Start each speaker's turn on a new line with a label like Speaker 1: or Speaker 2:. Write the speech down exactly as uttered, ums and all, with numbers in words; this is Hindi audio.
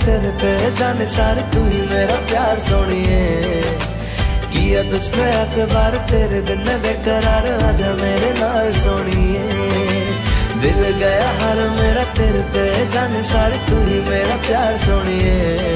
Speaker 1: तेरे पे जाने सारे तू ही मेरा प्यार सोनिए। किया तुझ पे अखबार तेरे दिन में बेकरार आजा मेरे नाल सोनिए। दिल गया हर मेरा तेरे पे जाने सारे तू ही मेरा प्यार सोनिए।